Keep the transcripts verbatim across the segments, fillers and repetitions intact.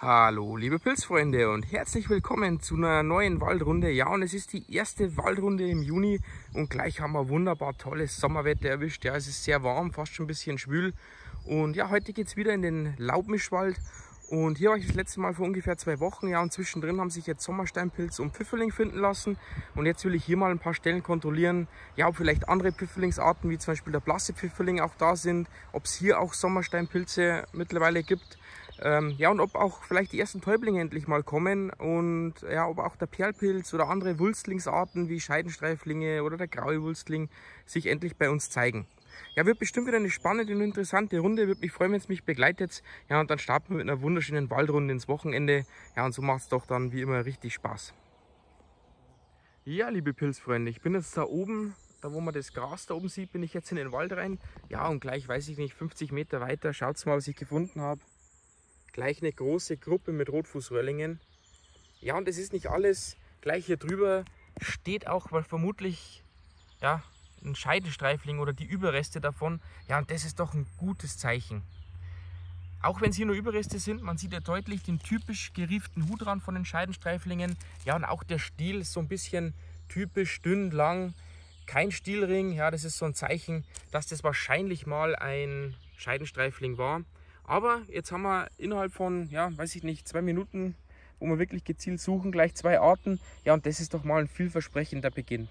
Hallo liebe Pilzfreunde und herzlich willkommen zu einer neuen Waldrunde. Ja, und es ist die erste Waldrunde im Juni und gleich haben wir wunderbar tolles Sommerwetter erwischt. Ja, es ist sehr warm, fast schon ein bisschen schwül. Und ja, heute geht es wieder in den Laubmischwald. Und hier war ich das letzte Mal vor ungefähr zwei Wochen. Ja, und zwischendrin haben sich jetzt Sommersteinpilz und Pfifferling finden lassen. Und jetzt will ich hier mal ein paar Stellen kontrollieren, ja, ob vielleicht andere Pfifferlingsarten, wie zum Beispiel der blasse Pfifferling, auch da sind. Ob es hier auch Sommersteinpilze mittlerweile gibt. Ähm, ja, und ob auch vielleicht die ersten Täublinge endlich mal kommen und ja, ob auch der Perlpilz oder andere Wulstlingsarten wie Scheidenstreiflinge oder der graue Wulstling sich endlich bei uns zeigen. Ja, wird bestimmt wieder eine spannende und interessante Runde. Würde mich freuen, wenn es mich begleitet. Ja, und dann starten wir mit einer wunderschönen Waldrunde ins Wochenende. Ja, und so macht es doch dann wie immer richtig Spaß. Ja, liebe Pilzfreunde, ich bin jetzt da oben, da wo man das Gras da oben sieht, bin ich jetzt in den Wald rein. Ja, und gleich, weiß ich nicht, fünfzig Meter weiter, schaut mal, was ich gefunden habe. Gleich eine große Gruppe mit Rotfußröhrlingen. Ja, und es ist nicht alles. Gleich hier drüber steht auch vermutlich ja, ein Scheidenstreifling oder die Überreste davon. Ja, und das ist doch ein gutes Zeichen. Auch wenn es hier nur Überreste sind, man sieht ja deutlich den typisch gerieften Hutrand von den Scheidenstreiflingen. Ja, und auch der Stiel ist so ein bisschen typisch dünn, lang. Kein Stielring, ja, das ist so ein Zeichen, dass das wahrscheinlich mal ein Scheidenstreifling war. Aber jetzt haben wir innerhalb von, ja, weiß ich nicht, zwei Minuten, wo wir wirklich gezielt suchen, gleich zwei Arten. Ja, und das ist doch mal ein vielversprechender Beginn.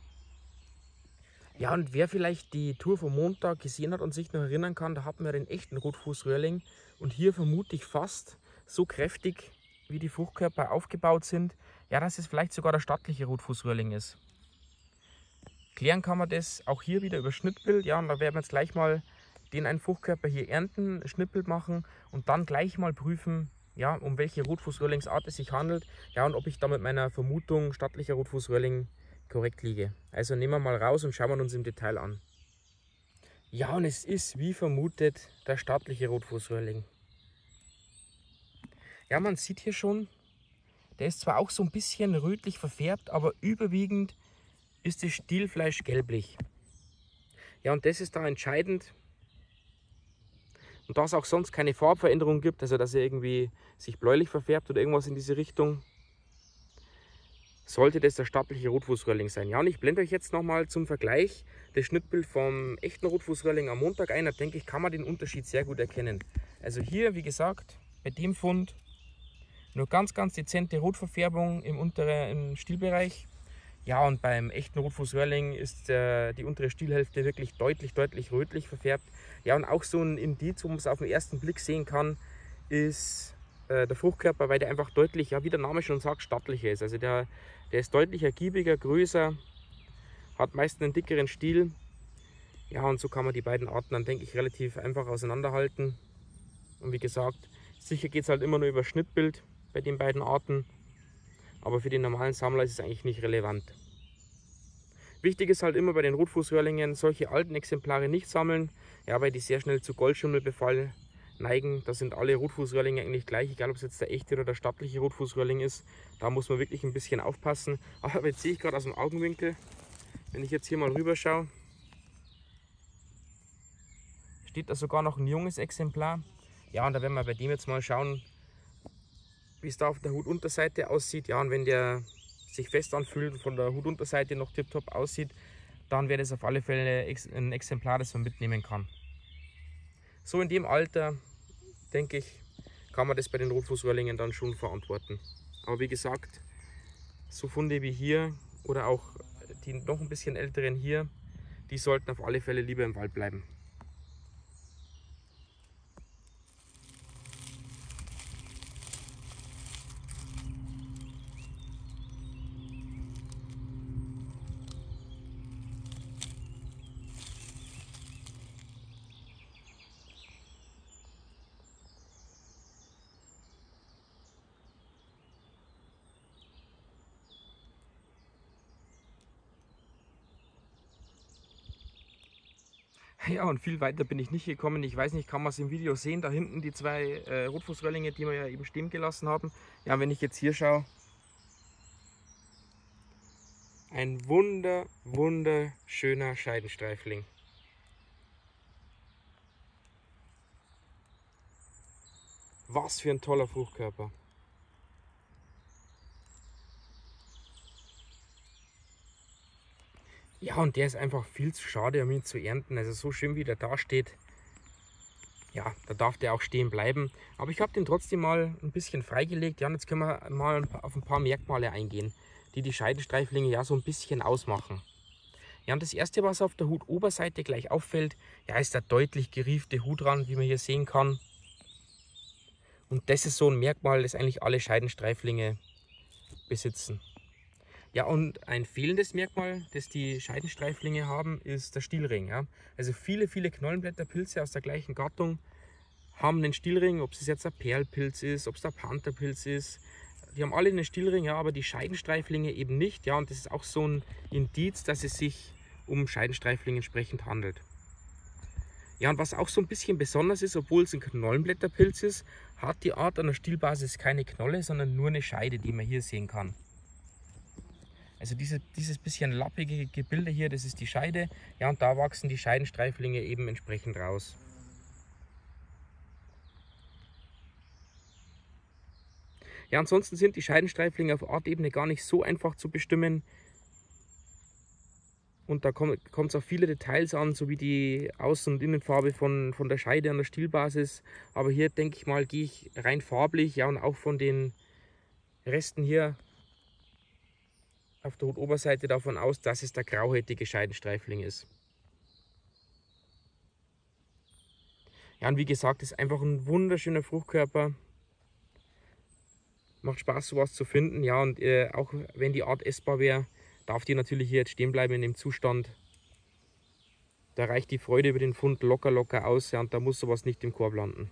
Ja, und wer vielleicht die Tour vom Montag gesehen hat und sich noch erinnern kann, da hatten wir den echten Rotfußröhrling. Und hier vermute ich fast so kräftig, wie die Fruchtkörper aufgebaut sind, ja, dass es vielleicht sogar der stattliche Rotfußröhrling ist. Klären kann man das auch hier wieder über Schnittbild. Ja, und da werden wir jetzt gleich mal den einen Fruchtkörper hier ernten, Schnittbild machen und dann gleich mal prüfen, ja, um welche Rotfußröhrlingsart es sich handelt. Ja, und ob ich da mit meiner Vermutung stattlicher Rotfußröhrling korrekt liege. Also nehmen wir mal raus und schauen wir uns im Detail an. Ja, und es ist wie vermutet der stattliche Rotfußröhrling. Ja, man sieht hier schon, der ist zwar auch so ein bisschen rötlich verfärbt, aber überwiegend ist das Stielfleisch gelblich. Ja, und das ist da entscheidend. Und da es auch sonst keine Farbveränderung gibt, also dass er irgendwie sich bläulich verfärbt oder irgendwas in diese Richtung, sollte das der stattliche Rotfußröhrling sein. Ja, und ich blende euch jetzt nochmal zum Vergleich das Schnittbild vom echten Rotfußröhrling am Montag ein. Da denke ich, kann man den Unterschied sehr gut erkennen. Also hier, wie gesagt, bei dem Fund nur ganz, ganz dezente Rotverfärbung im unteren Stielbereich. Ja, und beim echten Rotfußröhrling ist äh, die untere Stielhälfte wirklich deutlich, deutlich rötlich verfärbt. Ja, und auch so ein Indiz, wo man es auf den ersten Blick sehen kann, ist äh, der Fruchtkörper, weil der einfach deutlich, ja, wie der Name schon sagt, stattlicher ist. Also der, der ist deutlich ergiebiger, größer, hat meist einen dickeren Stiel. Ja, und so kann man die beiden Arten dann, denke ich, relativ einfach auseinanderhalten. Und wie gesagt, sicher geht es halt immer nur über Schnittbild bei den beiden Arten. Aber für den normalen Sammler ist es eigentlich nicht relevant. Wichtig ist halt immer bei den Rotfußröhrlingen, solche alten Exemplare nicht sammeln, ja, weil die sehr schnell zu Goldschimmelbefall neigen. Da sind alle Rotfußröhrlinge eigentlich gleich, egal ob es jetzt der echte oder der stattliche Rotfußröhrling ist. Da muss man wirklich ein bisschen aufpassen. Aber jetzt sehe ich gerade aus dem Augenwinkel, wenn ich jetzt hier mal rüber schaue, steht da sogar noch ein junges Exemplar. Ja, und da werden wir bei dem jetzt mal schauen, wie es da auf der Hutunterseite aussieht. Ja, und wenn der sich fest anfühlt und von der Hutunterseite noch tiptop aussieht, dann wäre das auf alle Fälle ein Exemplar, das man mitnehmen kann. So in dem Alter, denke ich, kann man das bei den Rotfußröhrlingen dann schon verantworten. Aber wie gesagt, so Funde wie hier oder auch die noch ein bisschen älteren hier, die sollten auf alle Fälle lieber im Wald bleiben. Ja, und viel weiter bin ich nicht gekommen. Ich weiß nicht, kann man es im Video sehen, da hinten die zwei äh, Rotfußröhrlinge, die wir ja eben stehen gelassen haben. Ja, wenn ich jetzt hier schaue, ein wunder, wunderschöner Scheidenstreifling. Was für ein toller Fruchtkörper. Ja, und der ist einfach viel zu schade, um ihn zu ernten. Also so schön wie der da steht, ja, da darf der auch stehen bleiben. Aber ich habe den trotzdem mal ein bisschen freigelegt. Ja, und jetzt können wir mal auf ein paar Merkmale eingehen, die die Scheidenstreiflinge ja so ein bisschen ausmachen. Ja, und das erste, was auf der Hutoberseite gleich auffällt, ja, ist der deutlich geriefte Hutrand, wie man hier sehen kann. Und das ist so ein Merkmal, das eigentlich alle Scheidenstreiflinge besitzen. Ja, und ein fehlendes Merkmal, das die Scheidenstreiflinge haben, ist der Stielring. Ja. Also viele, viele Knollenblätterpilze aus der gleichen Gattung haben einen Stielring, ob es jetzt ein Perlpilz ist, ob es der Pantherpilz ist. Die haben alle einen Stielring, ja, aber die Scheidenstreiflinge eben nicht. Ja, und das ist auch so ein Indiz, dass es sich um Scheidenstreiflinge entsprechend handelt. Ja, und was auch so ein bisschen besonders ist, obwohl es ein Knollenblätterpilz ist, hat die Art an der Stielbasis keine Knolle, sondern nur eine Scheide, die man hier sehen kann. Also diese, dieses bisschen lappige Gebilde hier, das ist die Scheide. Ja, und da wachsen die Scheidenstreiflinge eben entsprechend raus. Ja, ansonsten sind die Scheidenstreiflinge auf Artebene gar nicht so einfach zu bestimmen. Und da kommt es auf viele Details an, so wie die Außen- und Innenfarbe von, von der Scheide an der Stielbasis. Aber hier denke ich mal, gehe ich rein farblich, ja, und auch von den Resten hier auf der Hutoberseite davon aus, dass es der grauhäutige Scheidenstreifling ist. Ja, und wie gesagt, ist einfach ein wunderschöner Fruchtkörper. Macht Spaß, sowas zu finden. Ja, und äh, auch wenn die Art essbar wäre, darf die natürlich hier jetzt stehen bleiben in dem Zustand. Da reicht die Freude über den Fund locker, locker aus. Ja, und da muss sowas nicht im Korb landen.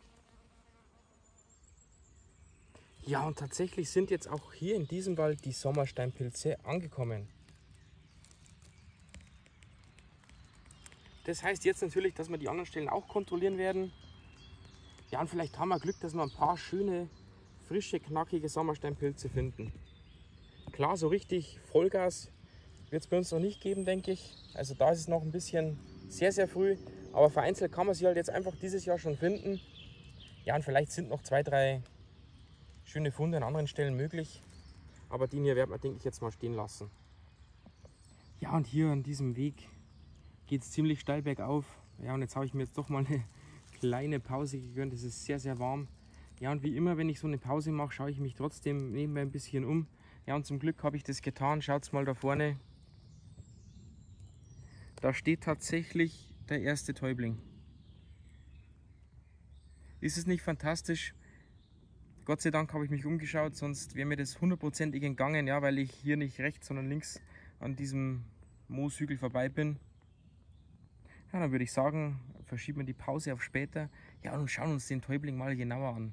Ja, und tatsächlich sind jetzt auch hier in diesem Wald die Sommersteinpilze angekommen. Das heißt jetzt natürlich, dass wir die anderen Stellen auch kontrollieren werden. Ja, und vielleicht haben wir Glück, dass wir ein paar schöne, frische, knackige Sommersteinpilze finden. Klar, so richtig Vollgas wird es bei uns noch nicht geben, denke ich. Also da ist es noch ein bisschen sehr, sehr früh. Aber vereinzelt kann man sie halt jetzt einfach dieses Jahr schon finden. Ja, und vielleicht sind noch zwei, drei schöne Funde an anderen Stellen möglich. Aber den hier werden wir, denke ich, jetzt mal stehen lassen. Ja, und hier an diesem Weg geht es ziemlich steil bergauf. Ja, und jetzt habe ich mir jetzt doch mal eine kleine Pause gegönnt. Es ist sehr, sehr warm. Ja, und wie immer, wenn ich so eine Pause mache, schaue ich mich trotzdem nebenbei ein bisschen um. Ja, und zum Glück habe ich das getan. Schaut mal da vorne. Da steht tatsächlich der erste Täubling. Ist es nicht fantastisch? Gott sei Dank habe ich mich umgeschaut, sonst wäre mir das hundertprozentig entgangen, ja, weil ich hier nicht rechts, sondern links an diesem Mooshügel vorbei bin. Ja, dann würde ich sagen, verschieben wir die Pause auf später. Ja, und schauen uns den Täubling mal genauer an.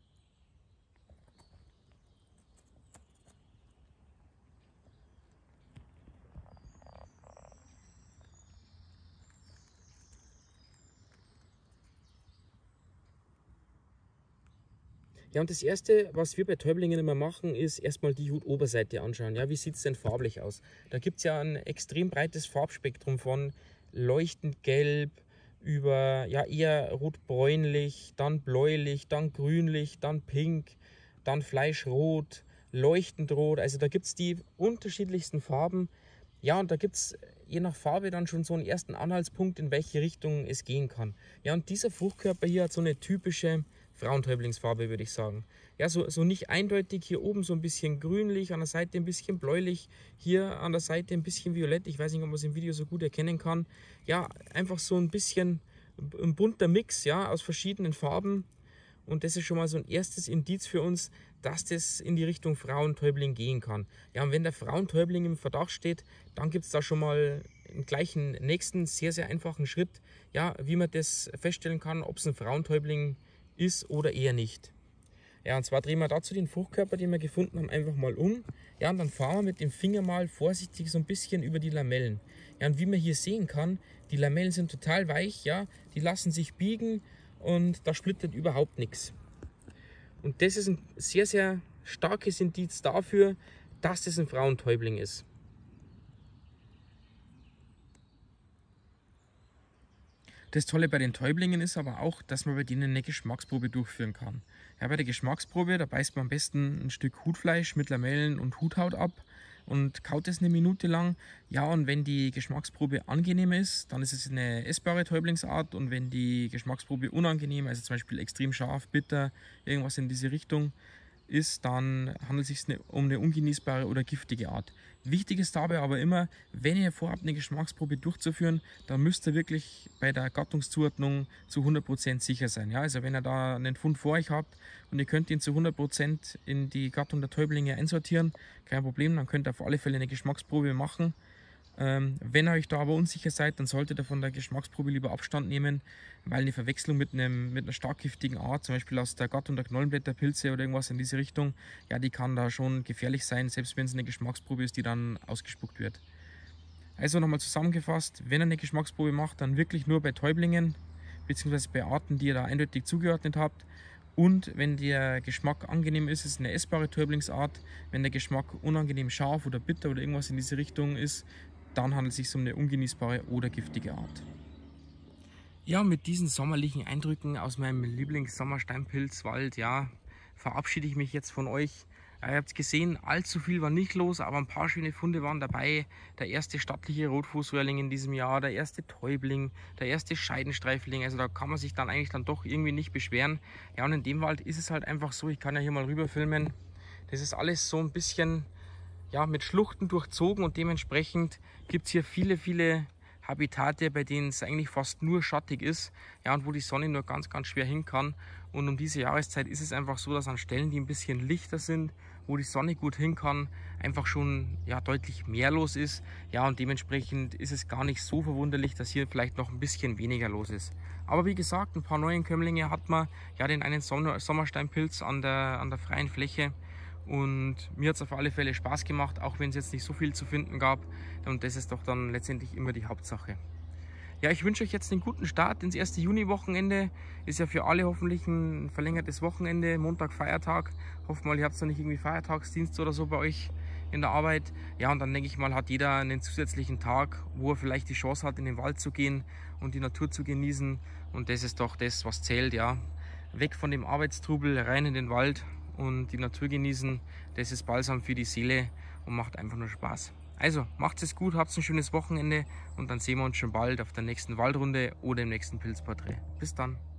Ja, und das Erste, was wir bei Täublingen immer machen, ist erstmal die Hutoberseite anschauen. Ja, wie sieht es denn farblich aus? Da gibt es ja ein extrem breites Farbspektrum von leuchtend gelb über ja, eher rot-bräunlich, dann bläulich, dann grünlich, dann pink, dann fleischrot, leuchtend rot. Also da gibt es die unterschiedlichsten Farben. Ja, und da gibt es je nach Farbe dann schon so einen ersten Anhaltspunkt, in welche Richtung es gehen kann. Ja, und dieser Fruchtkörper hier hat so eine typische Frauentäublingsfarbe, würde ich sagen. Ja, so, so nicht eindeutig, hier oben so ein bisschen grünlich, an der Seite ein bisschen bläulich, hier an der Seite ein bisschen violett. Ich weiß nicht, ob man es im Video so gut erkennen kann. Ja, einfach so ein bisschen ein bunter Mix, ja, aus verschiedenen Farben. Und das ist schon mal so ein erstes Indiz für uns, dass das in die Richtung Frauentäubling gehen kann. Ja, und wenn der Frauentäubling im Verdacht steht, dann gibt es da schon mal einen gleichen nächsten sehr, sehr einfachen Schritt, ja, wie man das feststellen kann, ob es ein Frauentäubling ist oder eher nicht. Ja, und zwar drehen wir dazu den Fruchtkörper, den wir gefunden haben, einfach mal um. Ja, und dann fahren wir mit dem Finger mal vorsichtig so ein bisschen über die Lamellen. Ja, und wie man hier sehen kann, die Lamellen sind total weich, ja, die lassen sich biegen und da splittert überhaupt nichts. Und das ist ein sehr, sehr starkes Indiz dafür, dass das ein Frauentäubling ist. Das Tolle bei den Täublingen ist aber auch, dass man bei denen eine Geschmacksprobe durchführen kann. Ja, bei der Geschmacksprobe, da beißt man am besten ein Stück Hutfleisch mit Lamellen und Huthaut ab und kaut es eine Minute lang. Ja, und wenn die Geschmacksprobe angenehm ist, dann ist es eine essbare Täublingsart. Und wenn die Geschmacksprobe unangenehm, also zum Beispiel extrem scharf, bitter, irgendwas in diese Richtung ist, dann handelt es sich um eine ungenießbare oder giftige Art. Wichtig ist dabei aber immer, wenn ihr vorhabt, eine Geschmacksprobe durchzuführen, dann müsst ihr wirklich bei der Gattungszuordnung zu hundert Prozent sicher sein. Ja, also wenn ihr da einen Fund vor euch habt und ihr könnt ihn zu hundert Prozent in die Gattung der Täublinge einsortieren, kein Problem, dann könnt ihr auf alle Fälle eine Geschmacksprobe machen. Ähm, wenn ihr euch da aber unsicher seid, dann solltet ihr von der Geschmacksprobe lieber Abstand nehmen, weil eine Verwechslung mit, einem, mit einer stark giftigen Art, zum Beispiel aus der Gattung der Knollenblätterpilze oder irgendwas in diese Richtung, ja, die kann da schon gefährlich sein, selbst wenn es eine Geschmacksprobe ist, die dann ausgespuckt wird. Also nochmal zusammengefasst, wenn ihr eine Geschmacksprobe macht, dann wirklich nur bei Täublingen, beziehungsweise bei Arten, die ihr da eindeutig zugeordnet habt. Und wenn der Geschmack angenehm ist, ist es eine essbare Täublingsart. Wenn der Geschmack unangenehm scharf oder bitter oder irgendwas in diese Richtung ist, dann handelt es sich um eine ungenießbare oder giftige Art. Ja, mit diesen sommerlichen Eindrücken aus meinem Lieblings-Sommersteinpilzwald, ja, verabschiede ich mich jetzt von euch. Ja, ihr habt gesehen, allzu viel war nicht los, aber ein paar schöne Funde waren dabei. Der erste stattliche Rotfußröhrling in diesem Jahr, der erste Täubling, der erste Scheidenstreifling. Also da kann man sich dann eigentlich dann doch irgendwie nicht beschweren. Ja, und in dem Wald ist es halt einfach so, ich kann ja hier mal rüber filmen, das ist alles so ein bisschen, ja, mit Schluchten durchzogen und dementsprechend gibt es hier viele, viele Habitate, bei denen es eigentlich fast nur schattig ist, ja, und wo die Sonne nur ganz, ganz schwer hin kann. Und um diese Jahreszeit ist es einfach so, dass an Stellen, die ein bisschen lichter sind, wo die Sonne gut hin kann, einfach schon, ja, deutlich mehr los ist. Ja, und dementsprechend ist es gar nicht so verwunderlich, dass hier vielleicht noch ein bisschen weniger los ist. Aber wie gesagt, ein paar Neuenkömmlinge hat man, ja, den einen Sommersteinpilz an der, an der freien Fläche. Und mir hat es auf alle Fälle Spaß gemacht, auch wenn es jetzt nicht so viel zu finden gab. Und das ist doch dann letztendlich immer die Hauptsache. Ja, ich wünsche euch jetzt einen guten Start ins erste Juni-Wochenende. Ist ja für alle hoffentlich ein verlängertes Wochenende, Montag, Feiertag. Hoffe mal, ihr habt noch nicht irgendwie Feiertagsdienst oder so bei euch in der Arbeit. Ja, und dann denke ich mal, hat jeder einen zusätzlichen Tag, wo er vielleicht die Chance hat, in den Wald zu gehen und die Natur zu genießen. Und das ist doch das, was zählt, ja. Weg von dem Arbeitstrubel, rein in den Wald und die Natur genießen. Das ist Balsam für die Seele und macht einfach nur Spaß. Also, macht es gut, habt ein schönes Wochenende und dann sehen wir uns schon bald auf der nächsten Waldrunde oder im nächsten Pilzporträt. Bis dann!